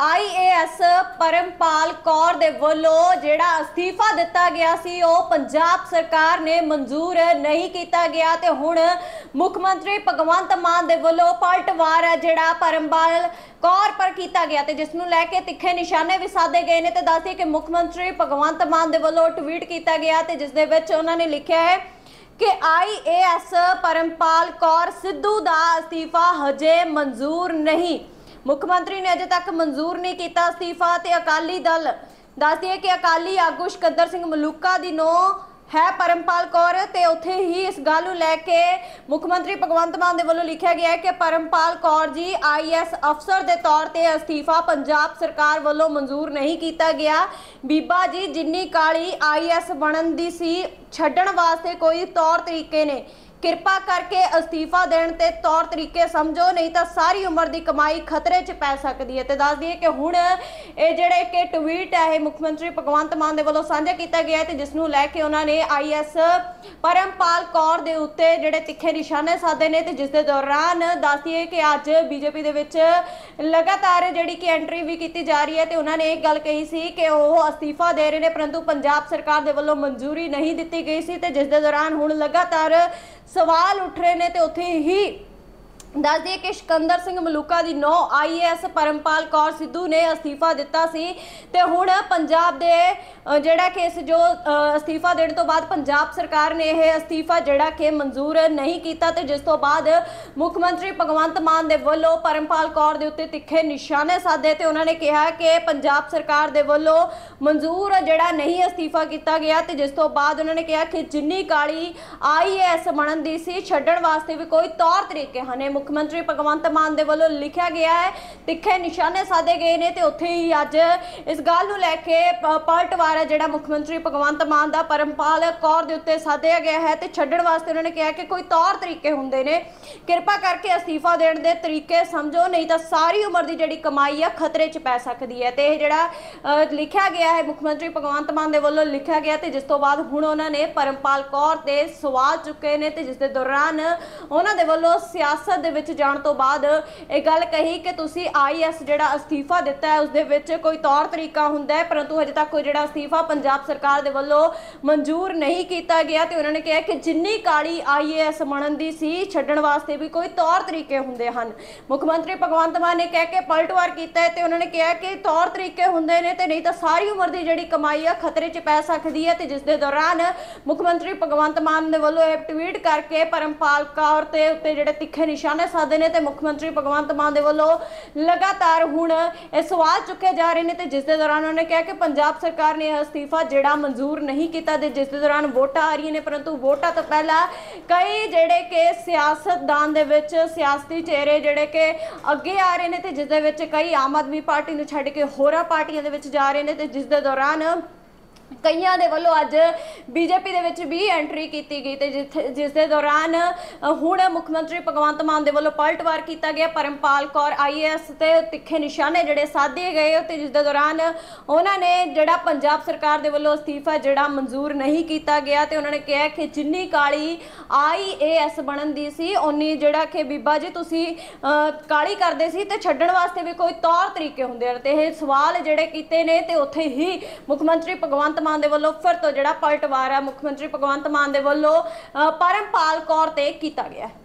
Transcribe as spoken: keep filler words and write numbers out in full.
I A S Parampal Kaur दे वल्लों जिहड़ा अस्तीफा दिता गया सी वो पंजाब सरकार ने मंजूर नहीं किया गया ते हुण मुख मंत्री भगवंत मान दे वल्लों पलटवार है जिहड़ा परमपाल कौर पर किया गया ते जिसनूं लैके तिखे निशाने भी साधे गए ने ते दस दईए कि मुख मंत्री भगवंत मान दे वल्लों ट्वीट किया गया ते जिस दे विच उन्हां ने लिखिया है कि I A S Parampal Kaur Sidhu दा अस्तीफा हजे मंजूर नहीं। मुख्यमंत्री ने अजे तक मंजूर नहीं किया अस्तीफा ते अकाली दल दस दिए कि अकाली आगू सिकंदर सिंह मलूका दी नो है परमपाल कौर ते उत्थे ही इस गल नूं लैके मुख्यमंत्री भगवंत मान दे वल्लों लिखा गया है कि Parampal Kaur ji I A S अफसर के तौर पर अस्तीफा पंजाब सरकार वल्लों मंजूर नहीं किया गया। बीबा जी जिन्नी काली आई ए एस बनन दी सी छड्डण वास्ते कोई तौर तरीके ने किरपा करके अस्तीफा देने ते तौर तरीके समझो नहीं तो सारी उम्र की कमाई खतरे च पै सकती है। तो दस दिए कि हुण ये जिहड़े कि ट्वीट है मुख्यमंत्री भगवंत मान दे वल्लों साझा किया गया है जिसनूं लैके उन्होंने आई एस परमपाल कौर दे उत्ते जिहड़े तिखे निशाने साधे ने ते जिस दे दौरान दस दिए कि अज बीजेपी दे विच लगातार जिहड़ी कि एंट्री भी की जा रही है तो उन्होंने एक गल कही सी कि वह अस्तीफा दे रहे हैं परंतु पंजाब सरकार दे वल्लों मंजूरी नहीं दी गई सी ते जिस दे दौरान हुण लगातार सवाल उठ रहे ने तो उत्थे ही दस दिए कि सिकंदर सिंह मलूका दी नौ I A S Parampal Kaur Sidhu ने अस्तीफा दिता सी ते हुण पंजाब दे जिहड़ा कि इस जो अस्तीफा देने तो बाद पंजाब सरकार ने यह अस्तीफा जिहड़ा कि मंजूर नहीं किया ते जिस तो बाद मुख्यमंत्री भगवंत मान दे वल्लों परमपाल कौर दे उत्ते तिखे निशाने साधे ते उन्होंने कहा कि पंजाब सरकार दे वल्लों मंजूर जिहड़ा नहीं अस्तीफा किया गया ते जिस तो बाद उन्होंने कहा कि जिन्नी काली आई ए एस बनन दी सी छड्डण वास्ते भी कोई तौर तरीके हने। मुख्यमंत्री भगवंत मान दे वल्लों लिखा गया है तिखे निशाने साधे गए ने ते उत्थे ही अज इस गल नूं लैके पलटवार है जिहड़ा मुख्यमंत्री भगवंत मान दा परमपाल कौर दे उत्ते साधिया गया है ते छड्डण वास्ते उन्होंने कहा कि कोई तौर तरीके हुंदे ने किरपा करके अस्तीफा देण दे तरीके समझो नहीं तो सारी उम्र की जिहड़ी कमाई है खतरे च पै सकदी है। ते जिहड़ा लिखा गया है मुख्यमंत्री भगवंत मान दे वल्लों लिखा गया ते जिस तो बाद हुण उन्होंने परमपाल कौर ते सवाल चुके ने ते जिस दे दौरान उन्हां दे वल्लों सियासत दे विच जाण तो बाद एक गल कही कि तुसी आई एस जिहड़ा अस्तीफा दिता है उस दे विच कोई तौर तरीका हुंदा है परंतु हजे तक कोई जिहड़ा अस्तीफा पंजाब सरकार दे वल्लों मंजूर नहीं किया गया ते उन्होंने कहा कि जिन्नी काली आई ए एस बनन दी सी छड्डण वास्ते भी कोई तौर तरीके हुंदे हन। मुख्यमंत्री भगवंत मान ने कह के पलटवार किया है ते उन्होंने कहा कि तौर तरीके हुंदे ने ते नहीं तो सारी उम्र की जिहड़ी कमाई है खतरे च पै सकदी है ते जिस दे दौरान मुख्यमंत्री भगवंत मान दे वल्लों एक ट्वीट करके परमपाल कौर ते उत्ते जिहड़े तिखे निशाने साधे ने ते मुख्यमंत्री भगवंत मान दे वल्लों लगातार हुण ये सवाल चुके जा रहे हैं ते जिस दे दौरान उन्होंने कहा कि पंजाब सरकार ने अस्तीफा जिहड़ा मंजूर नहीं किया ते जिस दे दौरान वोटां आ रही ने परंतु वोटां तो पहला कई जिहड़े कि सियासतदान दे विच सियासती चेहरे जिहड़े कि अगे आ रहे हैं ते जिस दे विच कई आम आदमी पार्टी नूं छड्ड के होरां पार्टियां दे विच जा रहे हैं ते जिस दे दौरान कईयां दे वल्लों अज बीजेपी दे विच भी एंट्री की गई ते जिस दे दौरान हुण मुख्यमंत्री भगवंत मान दे वल्लों पलटवार किया गया Parampal Kaur I A S ते तिखे निशाने जिहड़े साधे गए ते जिस दे दौरान उन्होंने जिहड़ा पंजाब सरकार दे वल्लों अस्तीफा जिहड़ा मंजूर नहीं किया गया ते उन्होंने कहा कि जिन्नी काली आई ए एस बनन दी सी उन्नी जिहड़ा कि बीबा जी तुसी काली करदे सी ते छड्डण वास्ते भी कोई तौर तरीके हुंदे ते इह सवाल जिहड़े कीते ने ते उत्थे ही मुख्यमंत्री भगवंत मान दे वल्लों फिर तो जिहड़ा पलटवार है मुख्यमंत्री भगवंत मान दे वल्लों परमपाल कौर ते कीता गया।